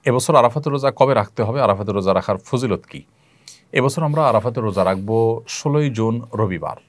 এবছর আরাফাতের রোজা কবে রাখতে হবে, আরাফাতের রোজা রাখার ফজিলত কী? এবছর আমরা আরাফাতের রোজা রাখব 16ই জুন রবিবার,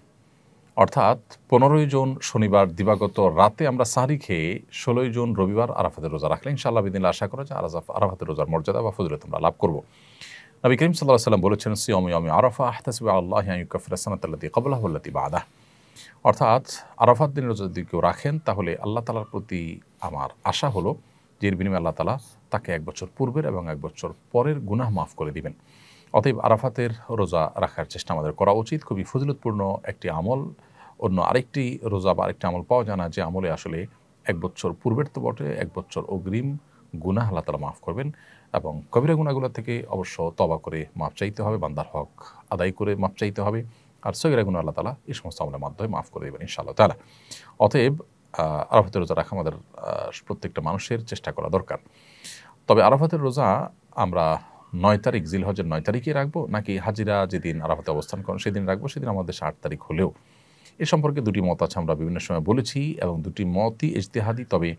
অর্থাৎ 15ই জুন শনিবার দিবাগত রাতে আমরা সাহরি খেয়ে 16ই জুন রবিবার আরাফাতের রোজা রাখলে ইনশাআল্লাহ বিদিনিল্লাহ আশা করা যায় আরাফাতের রোজার মর্যাদা বা ফজিলত আমরা লাভ করব। নবী করিম সাল্লাল্লাহু আলাইহি ওয়াসাল্লাম বলেছেন, সিয়ামু ইয়াউমি আরাফা আহতাসিবু আলাল্লাহি আন ইউকাফিরা সানাতাল্লাতী ক্বাবলাহু ওয়াল্লাতী বা'দাহু। অর্থাৎ আরাফাত দিনের রোজা যদি কেউ রাখেন তাহলে আল্লাহ তাআলার প্রতি আমার আশা হলো যে এর বিনিময়ে আল্লাহ তাআলা তাকে 1 বছর পূর্বের এবং 1 বছর পরের গুনাহ মাফ করে দিবেন। অতএব আরাফাতের রোজা রাখার চেষ্টা আমাদের করা উচিত। খুবই ফজিলতপূর্ণ একটি আমল। অন্য আরেকটি রোজা বা আরেকটি আমল পাওয়া যায় না যে আমলে আসলে 1 বছর পূর্বের তো বটে, 1 বছর অগ্রিম গুনাহ আল্লাহ তাআলা মাফ করবেন এবং কবিরা গুনাহগুলো থেকে অবশ্য তওবা করে মাফ চাইতে হবে, বান্দার হক আদায় করে মাফ চাইতে হবে। আর সগীরা গুনাহ আল্লাহ তাআলা এই সমস্ত আমলের মাধ্যমে মাফ করে দেবেন ইনশাআল্লাহ তাআলা। অতএব আরাফাতের রোজা রাখা আমাদের প্রত্যেকটা মানুষের চেষ্টা করা দরকার। তবে আরাফাতের রোজা আমরা 9 তারিখ জিলহজের 9 তারিখে রাখবো নাকি হাজিরা যেদিন আরাফাতে অবস্থান করেন সেদিন রাখবো, সেদিন আমাদের 8 তারিখ হলেও এ সম্পর্কে দুটি মত আছে, আমরা বিভিন্ন সময় বলেছি এবং দুটি মতই ইজতিহাদি। তবে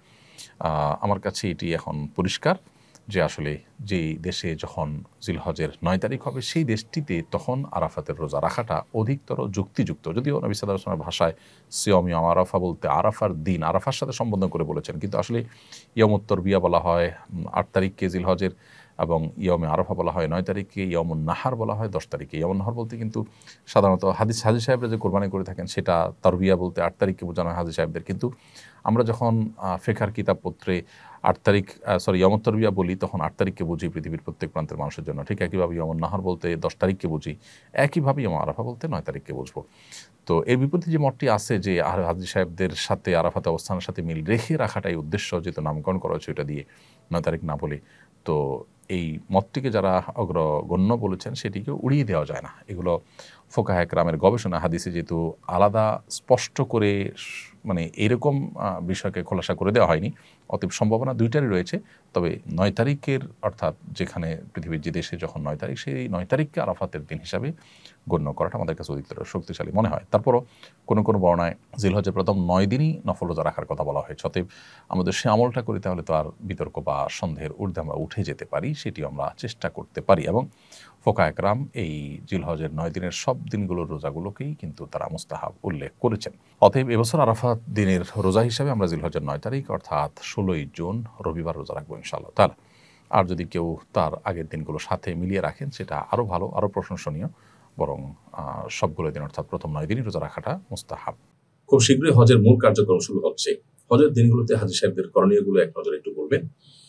আমার কাছে এটি এখন পরিষ্কার যে আসলে যেই দেশে যখন জিলহজের 9 তারিখ হবে সেই দেশটিতে তখন আরাফাতের রোজা রাখাটা অধিকতর যুক্তিযুক্ত। যদিও নবী সাল্লাল্লাহু আলাইহি ওয়াসাল্লামের ভাষায় সিয়াম ইয়াউম আরাফা বলতে আরাফার দিন, আরাফার সাথে সম্বোধন করে বলেছেন, কিন্তু আসলে ইয়াউমুত তারবিয়া বলা হয় 8 তারিখকে জিলহজের, এবং ইয়াউমে আরাফা বলা হয় 9 তারিখে, ইয়াউমুন নাহার বলা হয় 10 তারিখে। ইয়াউমুন নাহার বলতে কিন্তু সাধারণত হাজি সাহেবরা যে কোরবানি করে থাকেন সেটা তারবিয়া বলতে 8 তারিখকে বোঝানো হয় হাজি সাহেবদের, কিন্তু আমরা যখন ফিকহের কিতাবপত্রে 8 তারিখ ইয়াউমুত তারবিয়া বলি তখন 8 তারিখকে বুঝি পৃথিবীর প্রত্যেক প্রান্তের মানুষের জন্য। ঠিক একইভাবে ইয়াউমুন নাহার বলতে 10 তারিখকে বুঝি, একইভাবে ইয়াউম আরাফা বলতে 9 তারিখকে বুঝবো। তো এর বিপরীতে যে মতটি আছে যে হাজি সাহেবদের সাথে আরাফাতে অবস্থানের সাথে মিল রেখে রাখাটাই উদ্দেশ্য, যেহেতু নামকরণ করা হয়েছে ওইটা দিয়ে 9 তারিখ না বলে, তো এই মতটিকে যারা অগ্রগণ্য বলেছেন সেটিকে উড়িয়ে দেওয়া যায় না। এগুলো ফোকাহে কেরামের গবেষণা, হাদিসে যেহেতু আলাদা স্পষ্ট করে মানে এরকম বিষয়কে খোলাসা করে দেওয়া হয়নি, অতএব সম্ভাবনা দুইটারই রয়েছে। তবে 9 তারিখের অর্থাৎ যেখানে পৃথিবীর যে দেশে যখন 9 তারিখ, সেই 9 তারিখকে আরাফাতের দিন হিসাবে গণ্য করাটা আমাদের কাছে অধিকতর শক্তিশালী মনে হয়। তারপরও কোনো কোনো বর্ণায় জিলহজের প্রথম 9 দিনই নফল রোজা রাখার কথা বলা হয়েছে। অতএব আমাদের সে আমলটা করি তাহলে তো আর বিতর্ক বা সন্দেহের ঊর্ধ্বে আমরা উঠে যেতে পারি, সেটিও আমরা চেষ্টা করতে পারি। এবং ফোকায়ে কেরাম এই জিলহজের 9 দিনের সব দিনগুলোর রোজাগুলোকেই কিন্তু তারা মুস্তাহাব উল্লেখ করেছেন। অতএব এবছর আরাফাত দিনের রোজা হিসাবে আমরা জিলহজের 9 তারিখ অর্থাৎ 16ই জুন রবিবার রোজা রাখবো ইনশাআল্লাহ তাআলা। আর যদি কেউ তার আগের দিনগুলোর সাথে মিলিয়ে রাখেন সেটা আরও ভালো, আরও প্রশংসনীয়, বরং সবগুলো দিন অর্থাৎ প্রথম 9 দিনই রোজা রাখাটা মুস্তাহাব। খুব শীঘ্রই হজের মূল কার্যক্রম শুরু হচ্ছে। হজের দিনগুলোতে হাজী সাহেবদের করণীয়গুলো এক নজরে একটু বলবেন।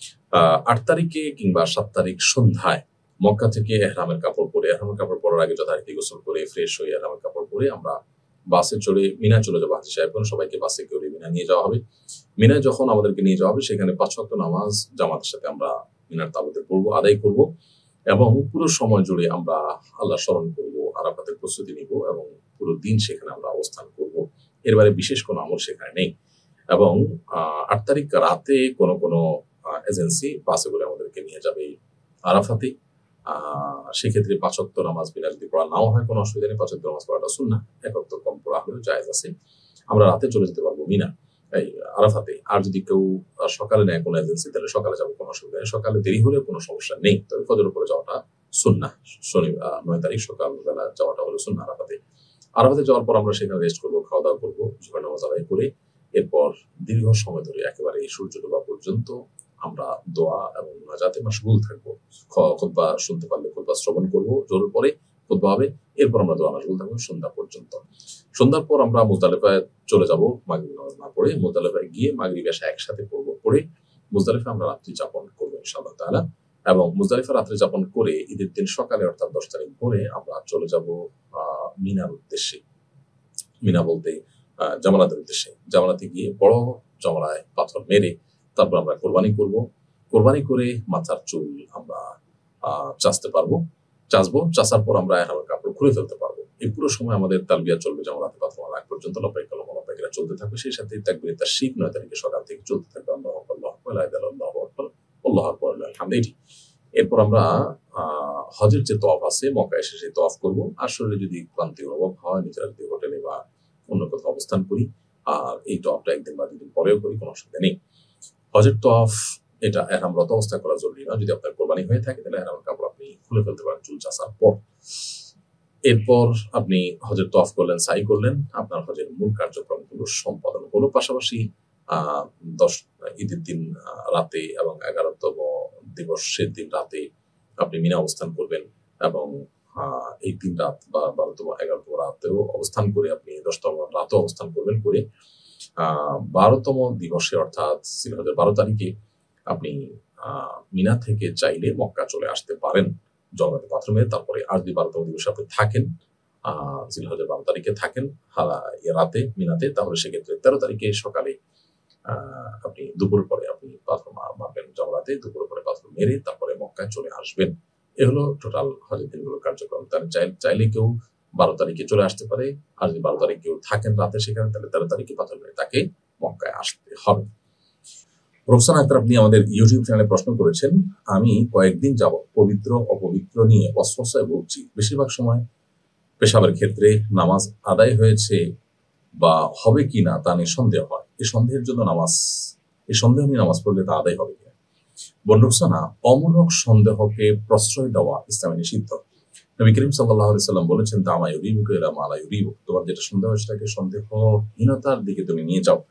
8 তারিখে কিংবা 7 তারিখ সন্ধ্যায় মক্কা থেকে এহরামের কাপড় পরে, এহরামের কাপড় পরার আগে যথারীতি গোসল করে ফ্রেশ হয়ে এহরামের কাপড় পরে আমরা বাসে চড়ে মিনা চলে যাবো। হাজী সাহেবগণ সবাইকে বাসে করে মিনা নিয়ে যাওয়া হবে। মিনায় যখন আমাদেরকে নিয়ে যাওয়া হবে সেখানে 5 ওয়াক্ত নামাজ জামাতের সাথে আমরা মিনার তাঁবুতে পড়বো, আদায় করব এবং পুরো সময় জুড়ে আমরা আল্লাহ স্মরণ করব, আরাফাতের প্রস্তুতি নিব এবং পুরো দিন সেখানে আমরা অবস্থান করব। এর বাইরে বিশেষ কোনো আমল সেখানে নেই। এবং 8 তারিখ রাতে কোনো এজেন্সি বাসে করে আমাদেরকে নিয়ে যাবে আরাফাতে। সেক্ষেত্রে 5 ওয়াক্ত নামাজ বিনা যদি পড়া নাও হয় কোনো অসুবিধা নেই, 5 ওয়াক্ত নামাজ পড়াটা সুন্নাহ, 1 ওয়াক্ত কম পড়া হলেও জায়েজ আছে। আমরা রাতে চলে যেতে পারবো মিনা এই আরাফাতে। আর যদি কেউ সকালে নেয় কোনো এজেন্সি তাহলে সকালে যাবো, কোনো অসুবিধা নেই। সকালে দেরি হলে কোনো সমস্যা নেই, তবে ফজর উপরে যাওয়াটা সুন্নাহ। 9 তারিখ সকালবেলা যাওয়াটা হলো সুন্নাহ আরাফাতে। আরাফাতে যাওয়ার পর আমরা সেখানে রেস্ট করবো, খাওয়া দাওয়া করবো, জুমার নামাজ আদায় করে এরপর দীর্ঘ সময় ধরে একেবারে এই সূর্য ডোবা পর্যন্ত আমরা দোয়া এবং মুনাজাতে মাশগুল থাকবো। খুতবা শুনতে পারলে খুতবা শ্রবণ করবো, জোরের পরে খুতবা হবে, এরপর আমরা দোয়া মাশগুল থাকবো সন্ধ্যা পর্যন্ত। সন্ধ্যার পর আমরা মুজদালিফায় চলে যাব মাগরিব নামাজ না পড়ে। মুজদালিফায় গিয়ে মাগরিব এশা একসাথে পড়বো, পড়ে মুজদালিফায় আমরা রাত্রি যাপন করবো ইনশাআল্লাহ তাআলা। এবং মুজদালিফা রাত্রি যাপন করে ঈদের দিন সকালে অর্থাৎ 10 তারিখ ভোরে আমরা চলে যাব মিনার উদ্দেশ্যে। মিনা বলতে জামালাতের উদ্দেশ্যে। জামালাতে গিয়ে বড় জমরায় পাথর মেরে তারপর আমরা কোরবানি করব। কোরবানি করে মাথার চুল আমরা চাচবো। চাচার পর আমরা এহরামের কাপড় খুলে ফেলতে পারবো। এই পুরো সময় আমাদের তালবিয়া চলবে জামালাতে পাথর মারা আগ পর্যন্ত। লব্বাইক আল্লাহুম্মা লব্বাইক চলতে থাকবে। সেই সাথে তাকবীরে তাশরিক 9 তারিখে সকাল থেকে চলতে থাকবে। আল্লাহু আকবার, আল্লাহু আকবার, লা ইলাহা ইল্লাল্লাহ, আল্লাহু আকবার, আল্লাহু আকবার, আলহামদুলিল্লাহ। এরপর আমরা হজের যে তওয়াফ আছে মক্কা এসে সেই তওয়াফ করব। আসলে যদি ক্লান্তি অনুভব হয় নিজের হোটেলে বা অন্য কোথাও অবস্থান করি, আর এই তওয়াফটা একদিন বা দুদিন পরেও করি, কোনো অসুবিধা নেই। হজের তওয়াফ এটা এহরামরত অবস্থায় করা জরুরি না। যদি আপনার কোরবানি হয়ে থাকে তাহলে এহরামের কাপড় আপনি খুলে ফেলতে পারেন চুল চাষার পর। এরপর আপনি হজের তওয়াফ করলেন, সাই করলেন, আপনার হজের মূল কার্যক্রমগুলো সম্পাদন হলো। পাশাপাশি আহ 10 ঈদের দিন রাতে এবং 11তম দিবসের দিন রাতে আপনি মিনা অবস্থান করবেন এবং এই 3 রাত বা 12তম 11তম রাতেও অবস্থান করে আপনি 10তম রাতেও অবস্থান করবেন, করে 12তম দিবসে অর্থাৎ জিলহজের 12 তারিখে আপনি মিনা থেকে চাইলে মক্কা চলে আসতে পারেন জগন্নাথ পাথর মেরে। তারপরে আর যদি 12তম দিবসে আপনি থাকেন, জিলহজের 12 তারিখে থাকেন রাতে মিনাতে, তাহলে সেক্ষেত্রে 13 তারিখে সকালে আপনি দুপুর পরে আপনি পাথর মারবেন জগন্নাথে, দুপুর পরে পাথর মেরে তারপরে মক্কায় চলে আসবেন। এ হলো টোটাল হজের দিনগুলোর কার্যক্রম। তাহলে চাইলে কেউ 12 তারিখে চলে আসতে পারে, আর যদি 12 তারিখে কেউ থাকেন রাতে সেখানে, তাহলে 13 তারিখে পাথর মেরে তাকে মক্কায় আসতে হবে। রোকসানা আক্তার, আপনি আমাদের ইউটিউব চ্যানেলে প্রশ্ন করেছেন, আমি কয়েকদিন যাবৎ পবিত্র অপবিত্র নিয়ে ওয়াসওয়াসায় ভুগছি। বেশিরভাগ সময় পেশাবের ক্ষেত্রে নামাজ আদায় হয়েছে বা হবে কিনা তা নিয়ে সন্দেহ হয়। এই সন্দেহ নিয়ে নামাজ পড়লে তা আদায় হবে কিনা? রোকসানা, অমূলক সন্দেহকে প্রশ্রয় দেওয়া ইসলামে নিষিদ্ধ। নবী করিম সাল্লাল্লাহু আলাইহি সাল্লাম বলেছেন, তামা ইউরিবুকা ইলা মা লা ইউরিবুক, তোমার যেটা সন্দেহ সেটাকে সন্দেহহীনতার দিকে তুমি নিয়ে যাও।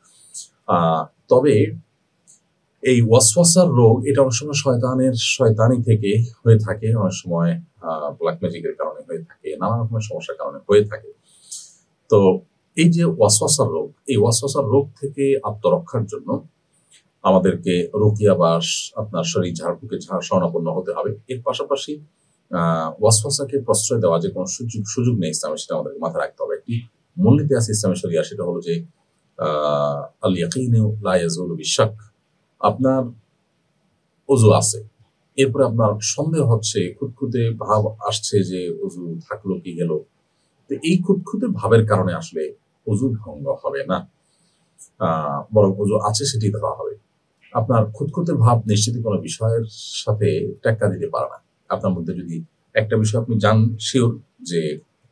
তবে এই ওয়াসওয়াসার রোগ এটা অনেক সময় শয়তানি থেকে হয়ে থাকে, অনেক সময় ব্ল্যাক ম্যাজিকের কারণে হয়ে থাকে, নানা রকমের সমস্যার কারণে হয়ে থাকে। তো এই যে ওয়াসওয়াসার রোগ, এই ওয়াসওয়াসার রোগ থেকে আত্মরক্ষার জন্য আমাদেরকে রুকিয়া বা আপনার শরীর ঝাড়ফুঁকে শরণাপন্ন হতে হবে। এর পাশাপাশি ওয়াসওয়াসাকে প্রশ্রয় দেওয়া যে কোনো সুযোগ নেই ইসলামে, সেটা আমাদেরকে মাথায় রাখতে হবে। একটি মূলনীতি আছে ইসলামে শরিয়া, সেটা হলো যে আল ইয়াকিনু লা ইয়াজুলু বিশাক। আপনার ওযু আছে, এরপরে আপনার সন্দেহ হচ্ছে, খুঁতখুঁতে ভাব আসছে যে ওযু থাকলো কি গেল, তো এই খুঁতখুঁতে ভাবের কারণে আসলে ওযু ভঙ্গ হবে না, বরং ওযু আছে সেটি ধরা হবে। আপনার খুঁতখুঁতে ভাব নিশ্চিত কোনো বিষয়ের সাথে টেক্কা দিতে পারে না। আপনার মধ্যে যদি একটা বিষয় আপনি শিওর যে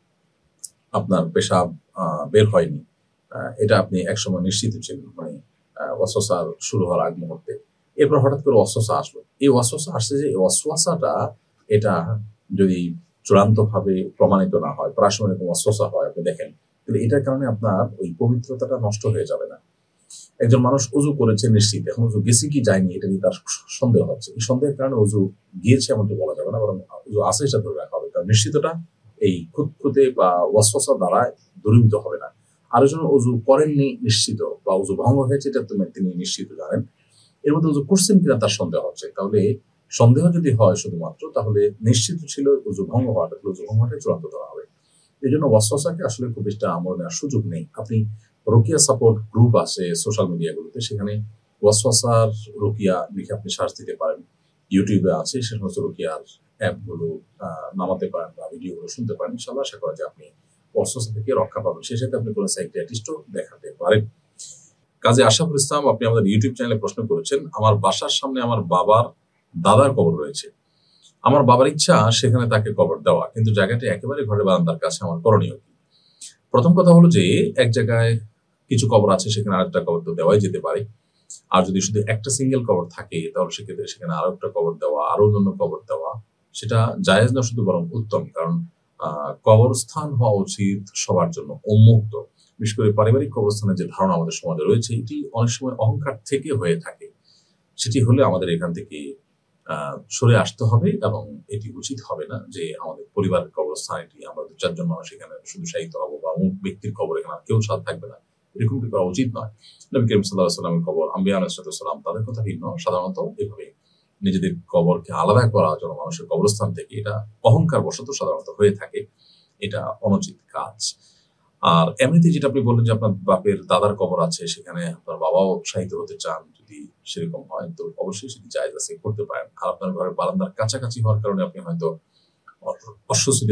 আপনার পেশাব বের হয়নি, এটা আপনি একসময় নিশ্চিত ছিলেন, মানে ওয়াসওয়াসা শুরু হওয়ার আগ মুহূর্তে, এরপর হঠাৎ করে ওয়াসওয়াসা আসলো। এই ওয়াসওয়াসা আসছে যে এই ওয়াসওয়াসাটা এটা যদি চূড়ান্তভাবে প্রমাণিত না হয়, প্রায় সময় এরকম ওয়াসওয়াসা হয়, আপনি দেখেন, তাহলে এটার কারণে আপনার ওই পবিত্রতাটা নষ্ট হয়ে যাবে না। একজন মানুষ ওযু করেছে নিশ্চিত, এখন ওযু গেছে কি যায়নি এটা নিয়ে তার সন্দেহ হচ্ছে, এই সন্দেহের কারণে ওযু গিয়েছে এমনটি বলা যাবে না, বরং ওযু আছে সেটা ধরে রাখা হবে, কারণ নিশ্চিতটা এই খুঁতখুঁতে বা ওয়াসওয়াসা দ্বারা দূরীভূত হবে না। আরেকজন ওযু করেননি নিশ্চিত বা ওযু ভঙ্গ হয়েছে এটা তিনি নিশ্চিত জানেন, এর মধ্যে ওযু করছেন কিনা তার সন্দেহ হচ্ছে, তাহলে সন্দেহ যদি হয় শুধুমাত্র, তাহলে নিশ্চিত ছিল ওযু ভঙ্গ হওয়াটাকে চূড়ান্ত ধরা হবে। এই জন্য ওয়াসওয়াসাকে আসলে খুব বেশি আমল নেওয়ার সুযোগ নেই। আপনি রুকিয়া সাপোর্ট গ্রুপ আছে সোশ্যাল মিডিয়াগুলোতে, সেখানে ওয়াসওয়াসার রুকিয়া লিখে আপনি সার্চ দিতে পারেন। ইউটিউবে আছে সে সমস্ত রুকিয়ার অ্যাপগুলো নামাতে পারেন বা ভিডিওগুলো শুনতে পারেন। ইনশাআল্লাহ আশা করা যায় আপনি ওয়াসওয়াসা থেকে রক্ষা পাবেন। সেই সাথে আপনি কোনো সাইকিয়াট্রিস্টও দেখাতে পারেন। কাজী আশরাফুল ইসলাম, আপনি আমাদের ইউটিউব চ্যানেলে প্রশ্ন করেছেন, আমার বাসার সামনে আমার বাবার দাদার কবর রয়েছে। আমার বাবার ইচ্ছা সেখানে তাকে কবর দেওয়া, কিন্তু জায়গাটি একেবারে ঘরের বারান্দার কাছে, আমার করণীয় কি? প্রথম কথা হলো যে এক জায়গায় কিছু কবর আছে, সেখানে আরেকটা কবর তো দেওয়াই যেতে পারে। আর যদি শুধু একটা সিঙ্গেল কবর থাকে, তাহলে সেক্ষেত্রে সেখানে আরো একটা কবর দেওয়া, আরো অন্যান্য কবর দেওয়া, সেটা জায়েজ না শুধু, বরং উত্তম। কারণ কবরস্থান হওয়া উচিত সবার জন্য উন্মুক্ত। বিশেষ করে পারিবারিক কবরস্থানের যে ধারণা আমাদের সমাজে রয়েছে, এটি অনেক সময় অহংকার থেকে হয়ে থাকে। সেটি হলে আমাদের এখান থেকে সরে আসতে হবে, এবং এটি উচিত হবে না যে আমাদের পরিবারের কবরস্থান এটি, আমরা 2-4 জন মানুষ এখানে শুধু শায়িত হবো, বা অমুক ব্যক্তির কবর এখানে কেউ সাথে থাকবে না, এরকমটি করা উচিত নয়। নবী করিম সাল্লাল্লাহু আলাইহি ওয়াসাল্লামের কবর, আম্বিয়া আলাইহিস সালাম, তাদের কথা ভিন্ন। সাধারণত এভাবে নিজেদের কবরকে আলাদা করা জন্য মানুষের কবরস্থান থেকে, এটা অহংকার বশত সাধারণত হয়ে থাকে, এটা অনুচিত কাজ। আর এমনিতে যেটা আপনি বললেন যে আপনার বাপের দাদার কবর আছে, সেখানে আপনার বাবাও শায়িত হতে চান, যদি সেরকম হয় তো অবশ্যই সেটি জায়েজ আছে, করতে পারেন। আর আপনার ঘরের বারান্দার কাছাকাছি হওয়ার কারণে আপনি হয়তো অস্বস্তিতে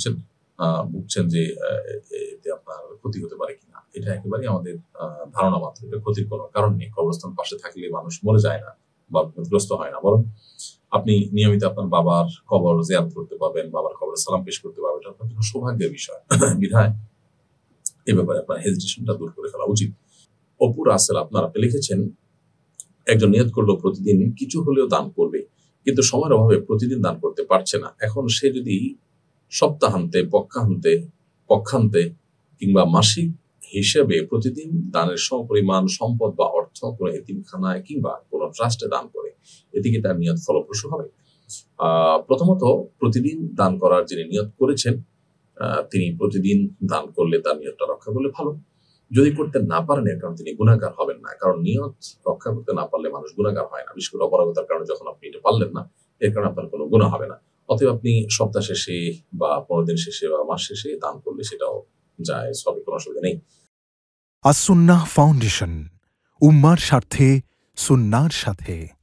ভুগছেন যে এতে আপনার ক্ষতি হতে পারে কিনা, এটা একেবারেই আমাদের ধারণা মাত্র, এটা ক্ষতির কোনো কারণ নেই। কবরস্থান পাশে থাকলে মানুষ মরে যায় না বা বিপদগ্রস্ত হয় না, বরং আপনি নিয়মিত আপনার বাবার কবর জিয়ারত করতে পারবেন, বাবার কবরে সালাম পেশ করতে পারবেন, এটা আপনার জন্য সৌভাগ্যের বিষয়। বিধায় এ ব্যাপারে আপনার হেজিটেশনটা দূর করে ফেলা উচিত। অপু রাসেল, আপনি লিখেছেন, একজন নিয়ত করলো প্রতিদিন কিছু হলেও দান করবে, কিন্তু সময়ের অভাবে প্রতিদিন দান করতে পারছে না। এখন সে যদি সপ্তাহান্তে, পক্ষান্তে কিংবা মাসিক হিসেবে প্রতিদিন দানের সমপরিমাণ সম্পদ বা অর্থ কোনো এতিমখানায় কিংবা কোনো ট্রাস্টে দান করে, এতে কি তার নিয়ত ফলপ্রসূ হবে? প্রথমত, প্রতিদিন দান করার যিনি নিয়ত করেছেন তিনি প্রতিদিন দান করলে তার নিয়তটা রক্ষা করলে ভালো। যদি করতে না পারেন এর কারণে তিনি গুনাহগার হবেন না, কারণ নিয়ত রক্ষা করতে না পারলে মানুষ গুনাহগার হয় না। বিশেষ করে অপারগতার কারণে যখন আপনি এটা পারলেন না, এর কারণে আপনার কোনো গুনাহ হবে না। অতএব আপনি সপ্তাহ শেষে বা 15 দিন শেষে বা মাস শেষে দান করলে সেটাও জায়েজ হবে, কোনো অসুবিধা নেই। আসুন্নাহ ফাউন্ডেশন, উম্মার স্বার্থে সুন্নাহর সাথে।